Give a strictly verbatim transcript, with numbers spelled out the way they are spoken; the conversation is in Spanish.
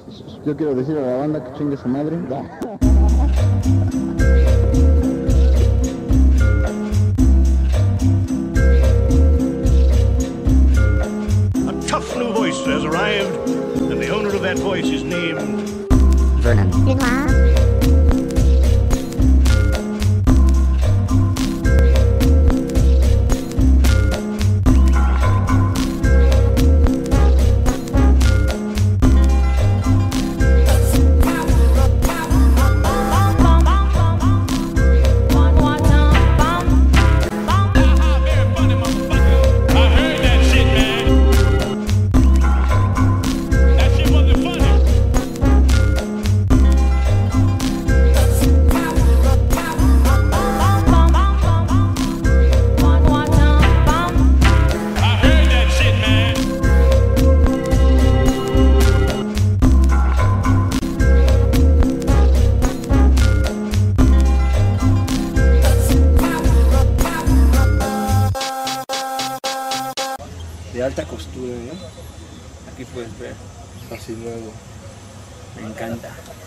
Yo quiero decir a la banda que chingue su madre. A tough new voice has arrived, and the owner of that voice is named Vernon. Lenoir. De alta costura, ¿no? Aquí puedes ver, así nuevo, me encanta.